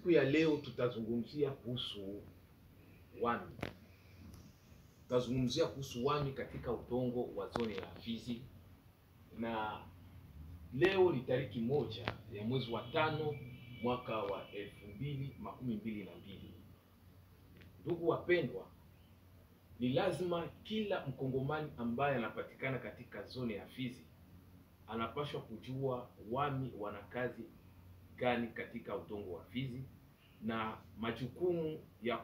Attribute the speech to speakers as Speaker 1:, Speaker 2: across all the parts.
Speaker 1: siku ya leo tutazungumzia kuhusu wami. Tutazungumzia kuhusu wami katika udongo wa zone ya Fizi, na leo ni tariki 1 ya mwezi wa 5 mwaka wa 2022. Ndugu wapendwa, ni lazima kila mkongomani ambaye anapatikana katika zone ya Fizi anapaswa kujua wami wana kazi gani katika udongo wa Fizi na majukumu ya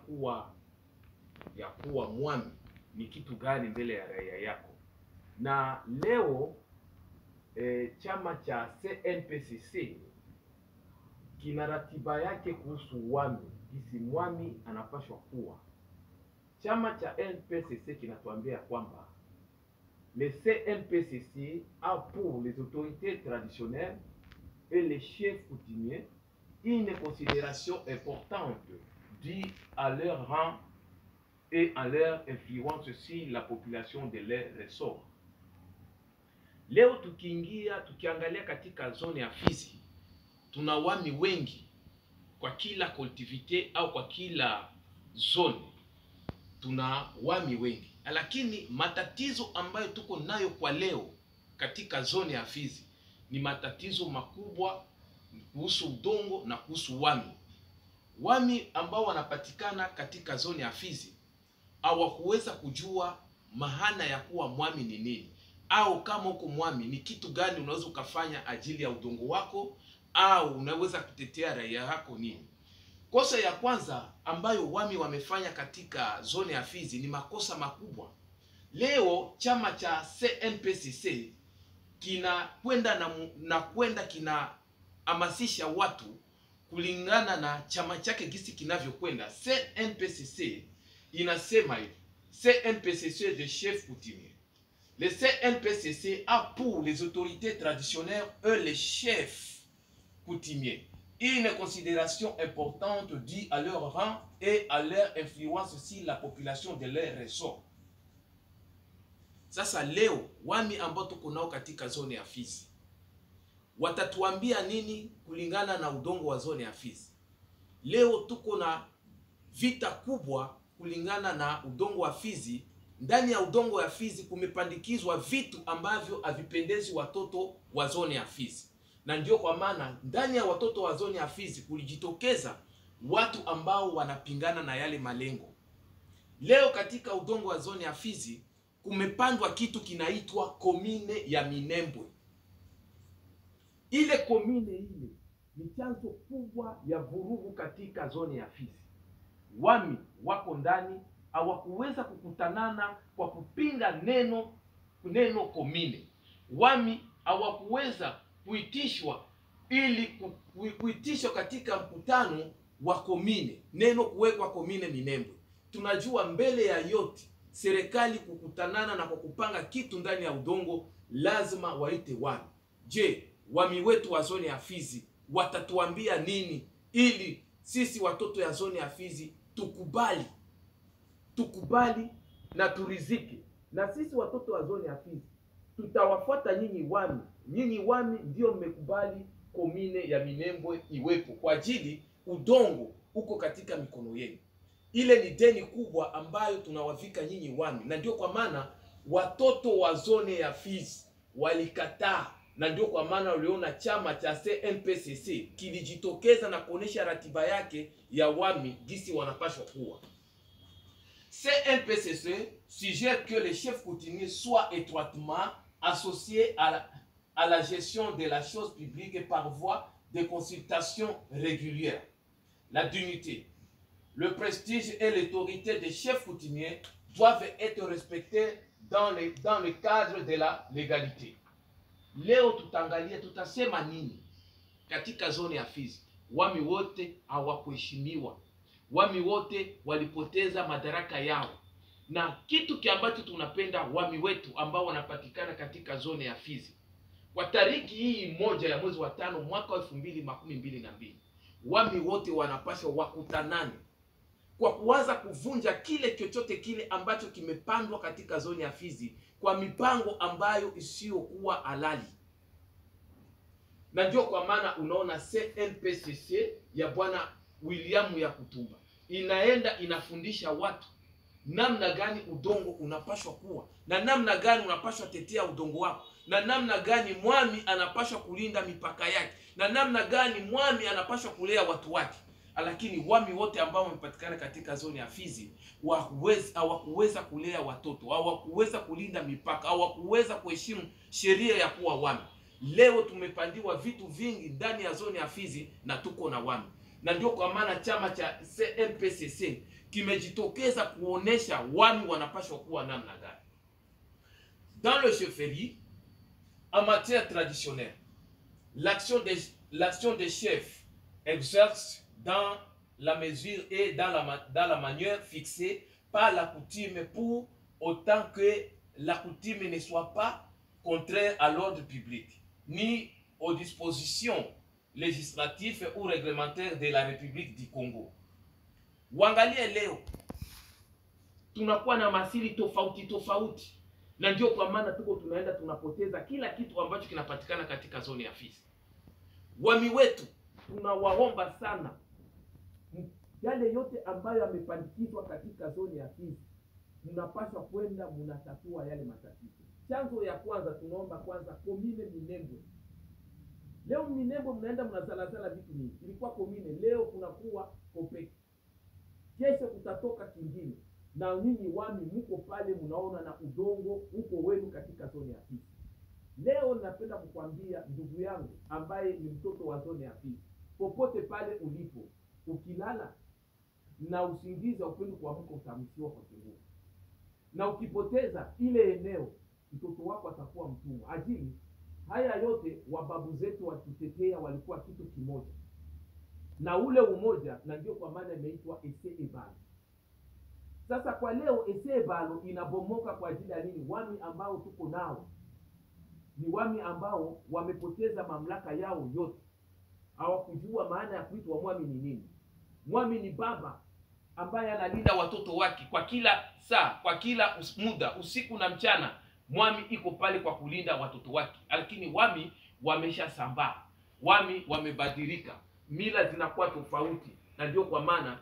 Speaker 1: kuwa mwami ni kitu gani mbele ya raia yako. Na leo chama cha CNPSC kina ratiba yake kuhusu wami, jinsi mwami anapaswa kuwa. Chama cha NPSC kinatuambia kwamba le CNPSC a pour les autorités traditionnelles et les chefs coutumiers une considération importante due à leur rang et à leur influence sur la population de leur ressort. Leo tukiangalia katika zone ya Fizi, tuna wami wengi kwa kila collectivité au kwa kila zone, tuna wami wengi. Lakini matatizo ambayo tuko nayo kwa leo katika zone ya Fizi ni matatizo makubwa kuhusu udongo na kuhusu wami. Wami ambao wanapatikana katika zone ya Fizi hawakuweza kujua maana ya kuwa mwami ni nini, au kama uko mwami ni kitu gani unaweza ukafanya ajili ya udongo wako, au unaweza kutetea raia yako nini. Kosa ya kwanza ambayo wami wamefanya katika zone ya Fizi ni makosa makubwa. Leo chama cha CNPSC kinahamasisha watu kulingana na chama chake gisi kinavyokwenda. CNPSC inasema hivi: CNPSC de chef coutumier. Le CNPSC a pour les autorités traditionnelles et les chefs coutumiers une considération importante due à leur rang et à leur influence sur la population de leur ressort. Sasa leo wami ambao tuko nao katika zone ya Fizi watatuambia nini kulingana na udongo wa zone ya Fizi? Leo tuko na vita kubwa kulingana na udongo wa Fizi. Ndani ya udongo wa Fizi kumepandikizwa vitu ambavyo havipendezi watoto wa zone ya Fizi. Na ndio kwa maana ndani ya watoto wa zone ya Fizi kulijitokeza watu ambao wanapingana na yale malengo. Leo katika udongo wa zone ya Fizi kumepandwa kitu kinaitwa komine ya Minembwe. Ile komine ile ni chanzo kubwa ya vurugu katika zone ya Fizi. Wami wako ndani hawakuweza kukutanana kwa kupinga neno komine. Wami hawakuweza kuitishwa ili kuitishwa katika mkutano wa komine, neno kuwekwa komine Minembwe. Tunajua mbele ya yote serikali kukutanana na kwa kupanga kitu ndani ya udongo lazima waite wami. Je, wami wetu wa zone ya Fizi watatuambia nini ili sisi watoto ya zone ya Fizi tukubali na turizike? Na sisi watoto wa zone ya Fizi tutawafuata nyinyi wami. Nyinyi wami ndio mmekubali komine ya Minembwe iwepo kwa ajili udongo uko katika mikono yenu. Ile ni deni kubwa ambayo tunawavika nyinyi wami, na ndio kwa maana watoto wa zone ya Fizi walikataa, na ndio kwa maana uliona chama cha CNPSC kilijitokeza na kuonesha ratiba yake ya wami jinsi wanapaswa kuwa. CNPSC suggère que les chefs coutumiers soient étroitement associés à la gestion de la chose publique par voie de consultations régulières. La dignité, le prestige et l'autorité des chefs coutumiers doivent être respectés dans le cadre de la légalité. Leo tutangalia tutasema nini katika zone ya Fizi? Wami wote hawakuheshimiwa. Wami wote walipoteza madaraka yao. Na kitu ambacho tunapenda wami wetu ambao wanapatikana katika zone ya Fizi, kwa tariki hii 1 ya mwezi wa 5 mwaka 2022, wami wote wanapaswa wakutanane kwa kuanza kuvunja kile chochote kile ambacho kimepandwa katika zone ya Fizi kwa mipango ambayo isiyokuwa halali. Na ndio kwa maana unaona CNPSC ya bwana William ya Kutumba inaenda inafundisha watu namna gani udongo unapashwa kuwa, na namna gani unapashwa tetea udongo wako, na namna gani mwami anapashwa kulinda mipaka yake, na namna gani mwami anapashwa kulea watu wake. Lakini wami wote ambao wamepatikana katika zoni ya Fizi hawakuweza kulea watoto, hawakuweza kulinda mipaka, hawakuweza kuheshimu sheria ya kuwa wami. Leo tumepandiwa vitu vingi ndani ya zoni ya Fizi na tuko na wami, na ndio kwa maana chama cha CNPSC kimejitokeza kuonesha wami wanapashwa kuwa namna gani. Dans le chefferie, en matière traditionnelle, l'action des chefs exerce dans la mesure et dans la manière fixée par la coutume, pour autant que la coutume ne soit pas contraire à l'ordre public, ni aux dispositions législatives ou réglementaires de la République du Congo. Wangalie leo tunakuwa na masili tofauti tofauti, na ndio kwa maana tuko tunaenda tunapoteza kila kitu ambacho kinapatikana katika zoni ya Fizi. Wami wetu tunawaomba sana, yale yote ambayo yamepandikizwa katika zoni ya Fizi mnapaswa kwenda mnatatua yale matatizo. Chanzo ya kwanza tunaomba kwanza komine Minembwe. Leo Minembwe mnaenda mnazalazala vitu mingi. Ilikuwa komine, leo kunakuwa Kopeki, kesho kutatoka kingine, na nyinyi wami mko pale mnaona na udongo uko wenu katika zoni ya Fizi. Leo napenda kukwambia ndugu yangu ambaye ni mtoto wa zoni ya Fizi, popote pale ulipo, ukilala na usingiza upendi kuamka utamsiwa kwa nguvu, na ukipoteza ile eneo mtoto wako atakuwa mtumwa. Ajili haya yote wababu zetu wakitetea walikuwa kitu kimoja, na ule umoja, na ndio kwa maana imeitwa Ese-Ebalo. Sasa kwa leo Ese-Ebalo inabomoka kwa ajili ya nini? Wami ambao tuko nao ni wami ambao wamepoteza mamlaka yao yote. Hawakujua maana ya kuitwa mwami ni nini. Mwami ni baba ambaye analinda watoto wake kwa kila saa, kwa kila muda, usiku na mchana. Mwami iko pale kwa kulinda watoto wake. Lakini wami wameshasambaa, wami wamebadilika, mila zinakuwa tofauti, na ndio kwa maana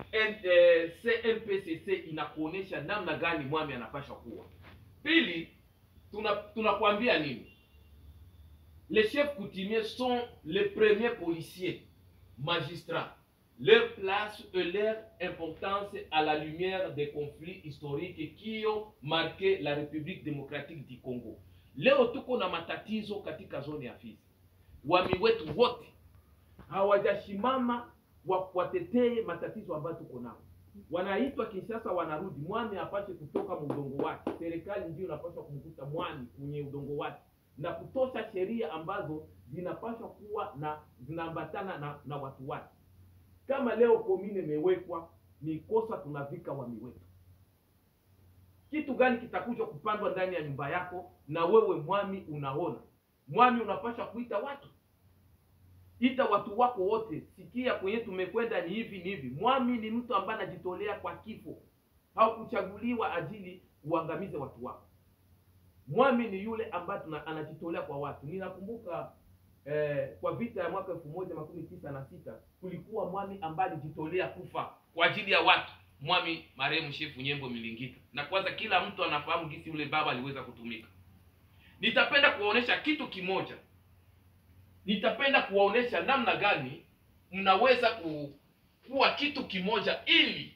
Speaker 1: CNPSC inakuonesha namna gani mwami anapaswa kuwa. Pili, tunakuambia nini? Les chefs coutumiers sont les premiers policiers, magistrats. Leur place et leur importance à la lumière des conflits historiques qui ont marqué la République démocratique du Congo. Leo tuko na matatizo katika zone ya Fizi. Wami wetu wote hawajashimama watetee matatizo ambayo tuko nao. Wanaitwa Kinshasa, wanarudi. Mwami apashe kutoka mudongo wake. Serikali ndio inapaswa kumkuta mwami kwenye udongo wake na kutosha sheria ambazo zinapaswa kuwa na zinaambatana na watu wake. Kama leo komine imewekwa, ni kosa tunavika wami wetu. Kitu gani kitakuja kupandwa ndani ya nyumba yako na wewe mwami unaona? Mwami unapaswa kuita watu. Ita watu wako wote, sikia kwenye tumekwenda ni hivi ni hivi. Mwami ni mtu ambaye anajitolea kwa kifo. Haukuchaguliwa ajili uangamize watu wako. Mwami ni yule ambaye anajitolea kwa watu. Ninakumbuka kwa vita ya mwaka 1996 kulikuwa mwami ambaye alijitolea kufa kwa ajili ya watu. Mwami marehemu Shefu Nyembo Milingita. Na kwanza kila mtu anafahamu gisi yule baba aliweza kutumika. Nitapenda kuwaonesha kitu kimoja. Nitapenda kuwaonesha namna gani mnaweza kuwa kitu kimoja ili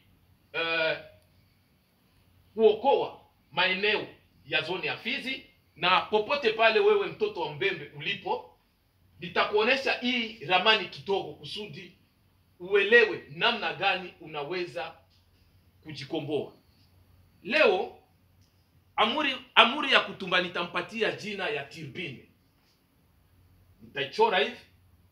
Speaker 1: kuokoa maeneo ya zoni ya Fizi. Na popote pale wewe mtoto wa Mbembe ulipo, nitakuonesha hii ramani kidogo kusudi uelewe namna gani unaweza kujikomboa. Leo amuri ya Kutumba nitampatia jina ya Tirbine. Nitaichora hivi.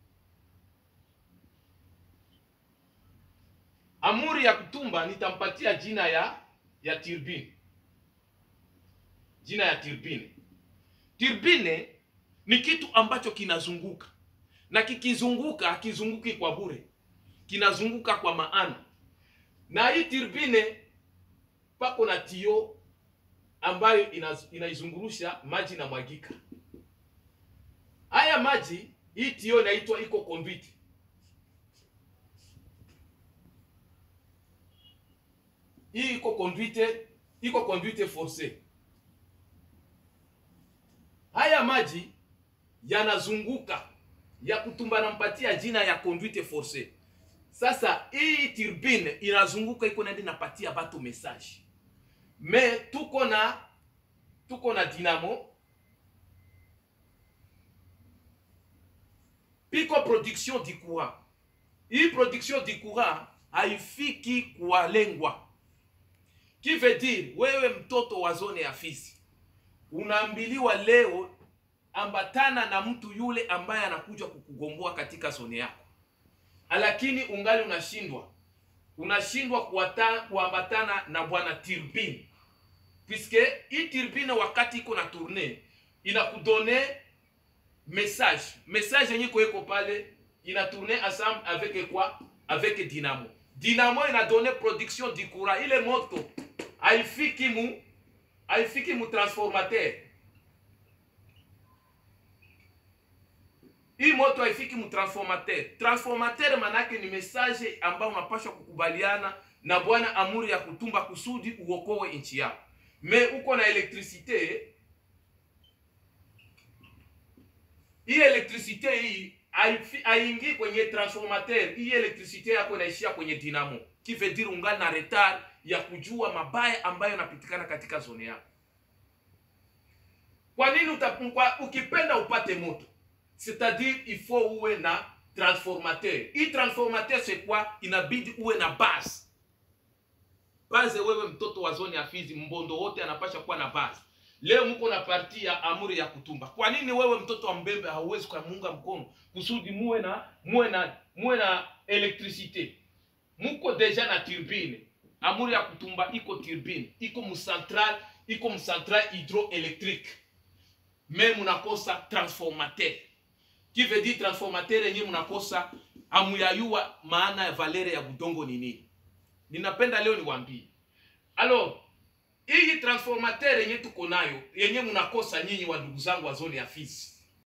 Speaker 1: Amuri ya Kutumba nitampatia jina ya Tirbine. Jina ya Tirbine. Tirbine ni kitu ambacho kinazunguka. Na kikizunguka, hakizunguki kwa bure. Kinazunguka kwa maana. Na hii Tirbine pako na tio ambayo inaizungurusha maji na mwagika. Haya maji, hii tio inaitwa iko conduit. hii iko conduite forcée. Haya maji yanazunguka ya kutumba nampatia jina ya conduite forcée. Sasa hii turbine inazunguka iko nende napatia batu message. Mais tuko na dynamo, piko production du courant. Hii production du courant haifiki kuwalengwa. Qui veut dire wewe mtoto wa zone ya Fizi unaambiliwa leo ambatana na mtu yule ambaye anakuja kukugomboa katika zone yako, lakini ungali unashindwa kuambatana na bwana turbine, puisque hii turbine wakati iko na tourner inakudone message yenye iko pale, ina tourner ensemble avec quoi? Avec dynamo. Dynamo ina donné production du courant. Ile moto haifiki mu transformateur. Hii moto haifiki mu transformateur. Transformateur manake ni message ambao unapaswa kukubaliana na bwana amuri ya kutumba kusudi uokoe nchi yako. Mais uko na electricité, hii electricité hii haingii kwenye transformateur. Hii electricité yako inaishia kwenye dynamo, qui veut dire ungali na retard ya kujua mabaya ambayo yanapitikana katika zone yako. Kwa nini ukipenda upate moto? C'est-à-dire il faut uwe na transformateur. Hii transformateur c'est quoi? Inabidi uwe na base. Base, wewe mtoto wa zone ya Fizi, mbondo wote anapasha kuwa na base. Leo mko na parti ya amuri ya kutumba. Kwa nini wewe mtoto wa Mbembe hauwezi kumunga mkono kusudi muwe na electricité? Muko deja na turbine. Amuri ya kutumba iko turbine, iko mu centrale hydroélectrique. Mais munakosa transformateur. Qui veut dire transformateur yenye munakosa amuyayua maana ya valere ya budongo ni nini? Ninapenda leo niwaambie. Alors, hii transformateur yenye tuko nayo yenye munakosa nyinyi wa ndugu zangu wa zone ya Fizi.